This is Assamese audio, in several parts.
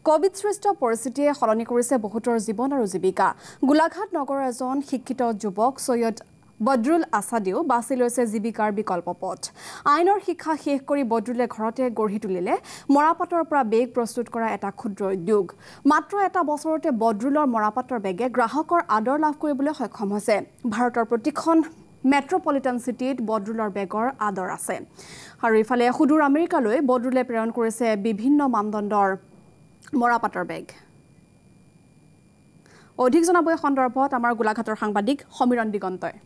কোভিড সৃষ্ট পৰিস্থিতিয়ে সলনি কৰিছে বহুতৰ জীৱন আৰু জীৱিকা। গোলাঘাট নগৰৰ এজন শিক্ষিত যুৱক সৈয়দ বদৰুল আছাদেও বাছি লৈছে জীৱিকাৰ বিকল্প পথ। আইনৰ শিক্ষা শেষ কৰি বদৰুলে ঘৰতে গঢ়ি তুলিলে মৰাপাটৰ পৰা বেগ প্ৰস্তুত কৰা এটা ক্ষুদ্ৰ উদ্যোগ। মাত্ৰ এটা বছৰতে বদৰুলৰ মৰাপাটৰ বেগে গ্ৰাহকৰ আদৰ লাভ কৰিবলৈ সক্ষম হৈছে। ভাৰতৰ প্ৰতিখন মেট্ৰপলিটান চিটিত বদৰুলৰ বেগৰ আদৰ আছে। আৰু ইফালে সুদূৰ আমেৰিকালৈ বদৰুলে প্ৰেৰণ কৰিছে বিভিন্ন মানদণ্ডৰ মৰাপাটৰ বেগ। অধিক জনাব এই সন্দৰ্ভত আমাৰ গোলাঘাটৰ সাংবাদিক সমীৰণ দিগন্তই।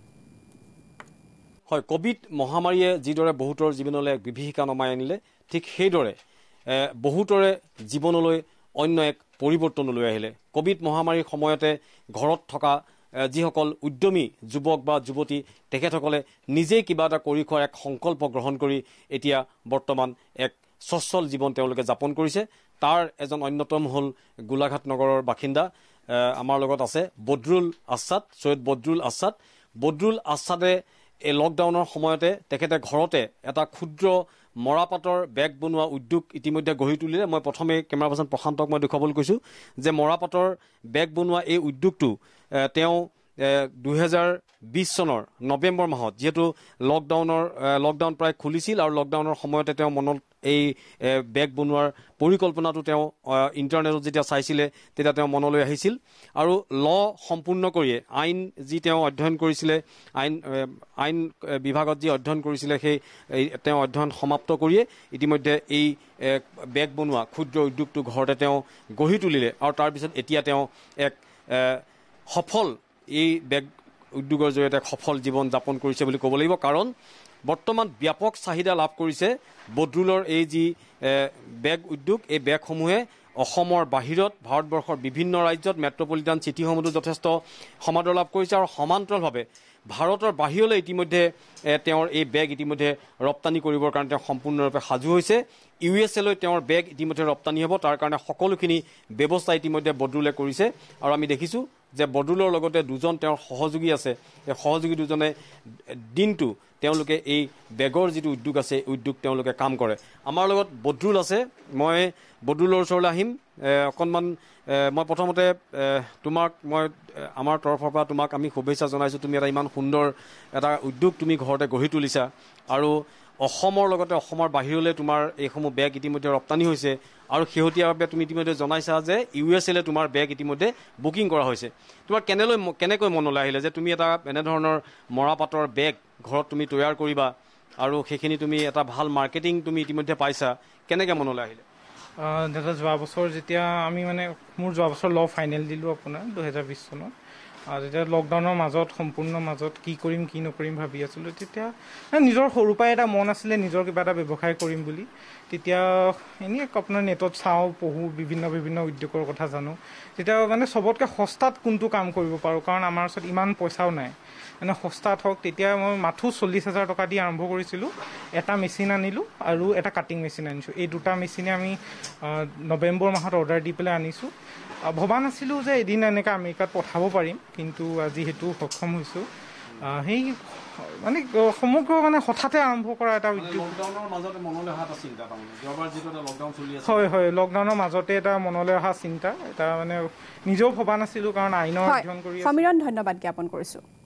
হয়, কোভিড মহামাৰীয়ে যিদৰে বহুতৰ জীৱনলৈ এক বিভীষিকা নমাই আনিলে, ঠিক সেইদৰে বহুতৰে জীৱনলৈ অন্য এক পৰিৱৰ্তন লৈ আহিলে। কোভিড মহামাৰীৰ সময়তে ঘৰত থকা যিসকল উদ্যমী যুৱক বা যুৱতী, তেখেতসকলে নিজেই কিবা এটা কৰি খোৱাৰ এক সংকল্প গ্ৰহণ কৰি এতিয়া বৰ্তমান এক সচ্ছল জীৱন তেওঁলোকে যাপন কৰিছে। তাৰ এজন অন্যতম হ'ল গোলাঘাট নগৰৰ বাসিন্দা আমাৰ লগত আছে বদৰুল আছাদ, সৈয়দ বদৰুল আছাদ। বদৰুল আছাদে এই লকডাউনৰ সময়তে তেখেতে ঘৰতে এটা ক্ষুদ্ৰ মৰাপাটৰ বেগ বনোৱা উদ্যোগ ইতিমধ্যে গঢ়ি তুলিলে। মই প্ৰথমে কেমেৰা পাৰ্চন প্ৰশান্তক মই দেখুৱাবলৈ কৈছোঁ যে মৰাপাটৰ বেগ বনোৱা এই উদ্যোগটো তেওঁ 2020 চনৰ নৱেম্বৰ মাহত, যিহেতু লকডাউন প্ৰায় খুলিছিল আৰু লকডাউনৰ সময়তে তেওঁ মনত এই বেগ বনোৱাৰ পৰিকল্পনাটো তেওঁ ইণ্টাৰনেটত যেতিয়া চাইছিলে তেতিয়া তেওঁ মনলৈ আহিছিল আৰু সম্পূৰ্ণ কৰিয়ে আইন যি তেওঁ অধ্যয়ন কৰিছিলে, আইন বিভাগত যি অধ্যয়ন কৰিছিলে, সেই তেওঁ অধ্যয়ন সমাপ্ত কৰিয়ে ইতিমধ্যে এই বেগ বনোৱা ক্ষুদ্ৰ উদ্যোগটো ঘৰতে তেওঁ গঢ়ি তুলিলে আৰু তাৰপিছত এতিয়া তেওঁ এক সফল এই বেগ উদ্যোগৰ জৰিয়তে সফল জীৱন যাপন কৰিছে বুলি ক'ব লাগিব। কাৰণ বৰ্তমান ব্যাপক চাহিদা লাভ কৰিছে বদৰুলৰ এই যি বেগ উদ্যোগ। এই বেগসমূহে অসমৰ বাহিৰত, ভাৰতবৰ্ষৰ বিভিন্ন ৰাজ্যত, মেট্ৰপলিটান চিটিসমূহতো যথেষ্ট সমাদৰ লাভ কৰিছে আৰু সমান্তৰালভাৱে ভাৰতৰ বাহিৰলৈ ইতিমধ্যে তেওঁৰ এই বেগ ইতিমধ্যে ৰপ্তানি কৰিবৰ কাৰণে তেওঁ সম্পূৰ্ণৰূপে সাজু হৈছে। USA লৈ তেওঁৰ বেগ ইতিমধ্যে ৰপ্তানি হ'ব, তাৰ কাৰণে সকলোখিনি ব্যৱস্থা ইতিমধ্যে বদৰুলে কৰিছে আৰু আমি দেখিছোঁ যে বদৰুলৰ লগতে দুজন তেওঁৰ সহযোগী আছে। এই সহযোগী দুজনে দিনটো তেওঁলোকে এই বেগৰ যিটো উদ্যোগ আছে, উদ্যোগ তেওঁলোকে কাম কৰে। আমাৰ লগত বদৰুল আছে, মই বদৰুলৰ ওচৰলৈ আহিম অকণমান। মই প্ৰথমতে মই আমাৰ তৰফৰ পৰা তোমাক আমি শুভেচ্ছা জনাইছোঁ। তুমি এটা ইমান সুন্দৰ এটা উদ্যোগ তুমি ঘৰতে গঢ়ি তুলিছা আৰু অসমৰ লগতে অসমৰ বাহিৰলৈ তোমাৰ এইসমূহ বেগ ইতিমধ্যে ৰপ্তানি হৈছে আৰু শেহতীয়াভাৱে তুমি ইতিমধ্যে জনাইছা যে USA লৈ তোমাৰ বেগ ইতিমধ্যে বুকিং কৰা হৈছে। তোমাৰ কেনেকৈ মনলৈ আহিলে যে তুমি এটা এনেধৰণৰ মৰাপাটৰ বেগ ঘৰত তুমি তৈয়াৰ কৰিবা আৰু সেইখিনি তুমি এটা ভাল মাৰ্কেটিং তুমি ইতিমধ্যে পাইছা, কেনেকৈ মনলৈ আহিলে? দাদা, যোৱা বছৰ যেতিয়া মোৰ যোৱা বছৰ ফাইনেল দিলোঁ আপোনাৰ 2020 চনত, যেতিয়া লকডাউনৰ সম্পূৰ্ণ মাজত কি কৰিম কি নকৰিম ভাবি আছিলোঁ, তেতিয়া নিজৰ সৰুৰ পৰাই এটা মন আছিলে নিজৰ কিবা এটা ব্যৱসায় কৰিম বুলি। তেতিয়া এনেই আপোনাৰ নেটত চাওঁ, পঢ়োঁ, বিভিন্ন উদ্যোগৰ কথা জানো। তেতিয়া চবতকৈ সস্তাত কোনটো কাম কৰিব পাৰোঁ, কাৰণ আমাৰ ওচৰত ইমান পইচাও নাই, সস্তাত হওক। তেতিয়া মই মাথো 40,000 টকা দি আৰম্ভ কৰিছিলোঁ। এটা মেচিন আনিলোঁ আৰু এটা কাটিং মেচিন আনিছোঁ। এই দুটা মেচিনে আমি নৱেম্বৰ মাহত অৰ্ডাৰ দি পেলাই আনিছোঁ। ভবা নাছিলোঁ যে এদিন এনেকৈ আমেৰিকাত পঠাব পাৰিম, কিন্তু আজি সেইটো সক্ষম হৈছোঁ। সেই সমগ্ৰ হঠাতে আৰম্ভ কৰা এটা উদ্যোগ। হয়, লকডাউনৰ মাজতে এটা মনলৈ অহা চিন্তা, এটা নিজেও ভবা নাছিলোঁ, কাৰণ আইনৰ অধ্যয়ন কৰি। সমীৰণ, ধন্যবাদ জ্ঞাপন কৰিছোঁ।